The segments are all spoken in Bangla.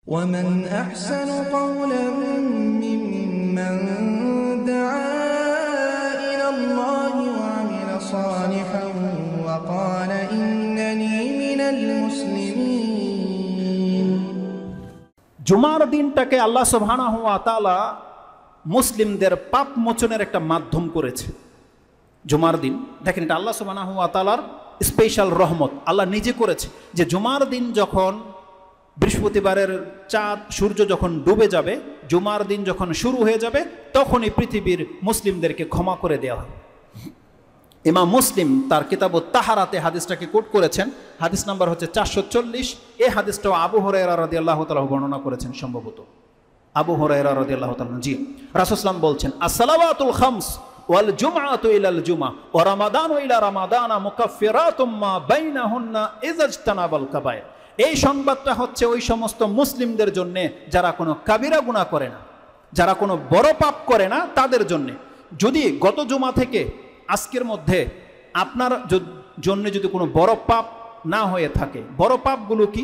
ومن أحسن قولا ممن دعا إلى الله وعمل صالحا وقال إنني من المسلمين। জুমার দিনটাকে আল্লাহ সুবহানাহু ওয়া তাআলা মুসলিমদের পাপ মোচনের একটা মাধ্যম করেছে। জুমার দিন দেখেন, এটা আল্লাহ সুবহানাহু ওয়া তাআলার স্পেশাল রহমত। আল্লাহ নিজে করেছে যে জুমার দিন যখন বৃহস্পতিবারের চাঁদ সূর্য যখন ডুবে যাবে, জুমার দিন যখন শুরু হয়ে যাবে, তখনই পৃথিবীর মুসলিমদেরকে ক্ষমা করে দেওয়া হয়। ইমাম মুসলিম তার কিতাবুত তাহারাতে হাদিসটাকে কোট করেছেন। হাদিস নাম্বার হচ্ছে 440। এই হাদিসটাও আবু হুরায়রা রাদিয়াল্লাহু তাআলা বর্ণনা করেছেন। সম্ভবত আবু হুরায়রা রাদিয়াল্লাহু তাআলা, জি, রাসূল সাল্লাল্লাহু আলাইহি ওয়াসাল্লাম বলছেন, as-salawatul khams ওয়াল জুমআতু ইলাল জুমআ ওয়া রামাদানু ইলা রামাদানা মুকাফফিরাতুম মা বাইনাহুন্না ইযা ইজতানাবাল কাবায়ের। এই সংবাদটা হচ্ছে ওই সমস্ত মুসলিমদের জন্য যারা কোনো কাবিরা গুনাহ করে না, যারা কোনো বড় পাপ করে না, তাদের জন্য। যদি গত জুমা থেকে আজকের মধ্যে আপনার জন্য যদি কোনো বড় পাপ না হয়ে থাকে, বড় পাপগুলো কি?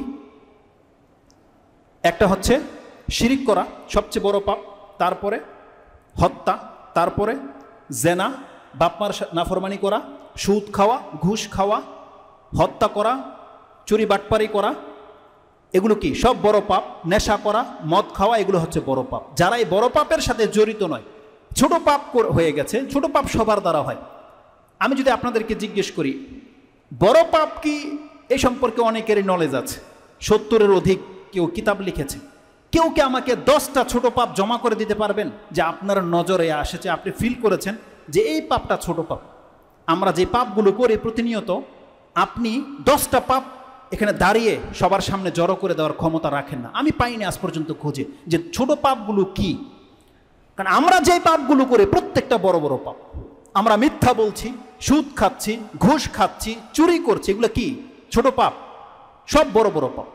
একটা হচ্ছে শিরিক করা, সবচেয়ে বড় পাপ। তারপরে হত্যা, তারপরে জেনা, বাপমার নাফরমানি করা, সুদ খাওয়া, ঘুষ খাওয়া, হত্যা করা, চুরি বাটপারি করা, এগুলো কি সব বড় পাপ। নেশা করা, মদ খাওয়া, এগুলো হচ্ছে বড় পাপ। যারা এই বড় পাপের সাথে জড়িত নয়, ছোট পাপ হয়ে গেছে। ছোট পাপ সবার দ্বারা হয়। আমি যদি আপনাদেরকে জিজ্ঞেস করি বড় পাপ কি, এই সম্পর্কে অনেকেরই নলেজ আছে। 70-এর অধিক কেউ কিতাব লিখেছে। কেউ কি আমাকে 10টা ছোট পাপ জমা করে দিতে পারবেন যে আপনার নজরে এসেছে, আপনি ফিল করেছেন যে এই পাপটা ছোট পাপ? আমরা যে পাপগুলো করি প্রতিনিয়ত, আপনি 10টা পাপ এখানে দাঁড়িয়ে সবার সামনে জড়ো করে দেওয়ার ক্ষমতা রাখেন না। আমি পাইনি আজ পর্যন্ত খুঁজে যে ছোট পাপগুলো কি। কারণ আমরা যে পাপগুলো করি প্রত্যেকটা বড় বড় পাপ। আমরা মিথ্যা বলছি, সুদ খাচ্ছি, ঘুষ খাচ্ছি, চুরি করছি, এগুলো কি ছোট পাপ? সব বড় বড় পাপ।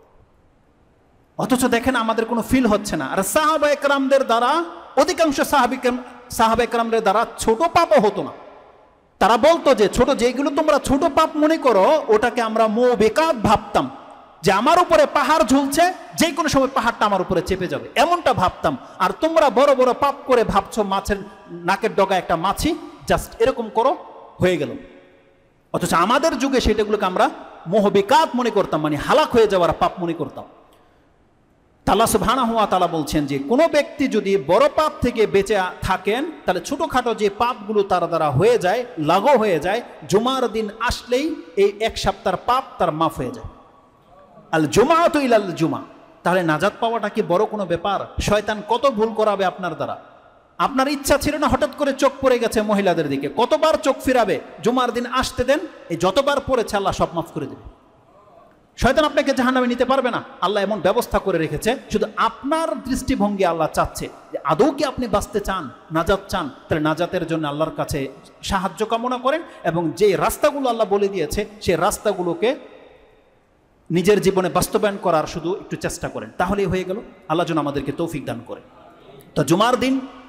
অথচ দেখেন আমাদের কোনো ফিল হচ্ছে না। আর সাহাবা একরামদের দ্বারা, অধিকাংশ সাহাবা একরামদের দ্বারা ছোট পাপও হতো না। তারা বলতো যে ছোট, যেগুলো তোমরা ছোট পাপ মনে করো, ওটাকে আমরা মুবিকাত ভাবতাম, যে আমার উপরে পাহাড় ঝুলছে, যে কোনো সময় পাহাড়টা আমার উপরে চেপে যাবে, এমনটা ভাবতাম। আর তোমরা বড় বড় পাপ করে ভাবছো মাছের নাকের ডগা একটা মাছি, জাস্ট এরকম করো, হয়ে গেল। অথচ আমাদের যুগে সেটাগুলোকে আমরা মুবিকাত মনে করতাম, মানে হালাক হয়ে যাওয়ার পাপ মনে করতাম। আল্লাহ সুবহানাহু ওয়া তাআলা বলছেন যে কোনো ব্যক্তি যদি বড় পাপ থেকে বেঁচে থাকেন, তাহলে ছোটোখাটো যে পাপগুলো তার দ্বারা হয়ে যায়, লাগু হয়ে যায়, জুমার দিন আসলেই এই এক সপ্তাহের পাপ তার মাফ হয়ে যায়। আল জুমাআতু ইলাল জুমা। তাহলে নাজাত পাওয়াটা কি বড় কোনো ব্যাপার? শয়তান কত ভুল করাবে আপনার দ্বারা। আপনার ইচ্ছা ছিল না, হঠাৎ করে চোখ পড়ে গেছে মহিলাদের দিকে, কতবার চোখ ফিরাবে? জুমার দিন আসতে দেন, এই যতবার পড়েছে আল্লাহ সব মাফ করে দেবে। শয়তান আপনাকে জাহান্নামে নিতে পারবে না। আল্লাহ এমন ব্যবস্থা করে রেখেছে, শুধু আপনার দৃষ্টিভঙ্গি আল্লাহ চাচ্ছে যে আদৌ কি আপনি বাঁচতে চান, নাজাত চান, তাহলে নাজাতের জন্য আল্লাহর কাছে সাহায্য কামনা করেন এবং যে রাস্তাগুলো আল্লাহ বলে দিয়েছে সেই রাস্তাগুলোকে নিজের জীবনে বাস্তবায়ন করার শুধু একটু চেষ্টা করেন, তাহলেই হয়ে গেল। আল্লাহ যেন আমাদেরকে তৌফিক দান করে। তো জুমার দিন